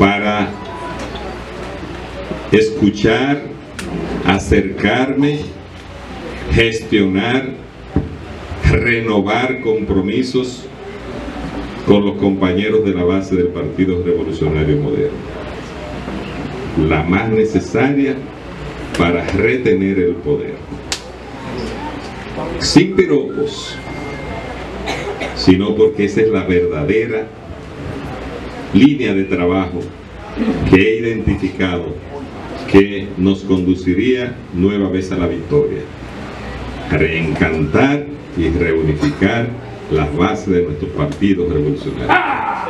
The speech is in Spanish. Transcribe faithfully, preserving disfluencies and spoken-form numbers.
para escuchar, acercarme, gestionar, renovar compromisos con los compañeros de la base del Partido Revolucionario Moderno, la más necesaria para retener el poder, sin piropos, sino porque esa es la verdadera línea de trabajo que he identificado que nos conduciría nueva vez a la victoria: reencantar y reunificar las bases de nuestros partidos revolucionarios.